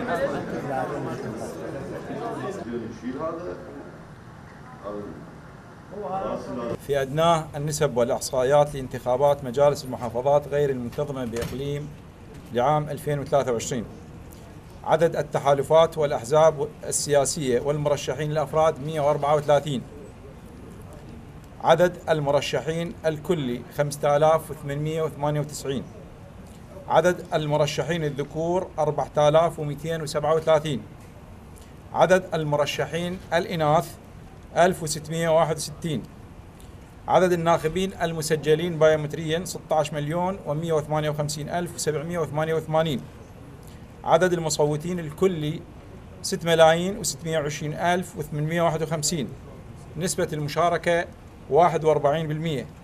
في أدناه النسب والإحصائيات لانتخابات مجالس المحافظات غير المنتظمة بإقليم لعام 2023. عدد التحالفات والأحزاب السياسية والمرشحين الأفراد 134. عدد المرشحين الكلي 5898. عدد المرشحين الذكور 4237. عدد المرشحين الإناث 1661. عدد الناخبين المسجلين بايومتريا 16,158,788. عدد المصوتين الكلي 6,620,851. نسبة المشاركة 41%.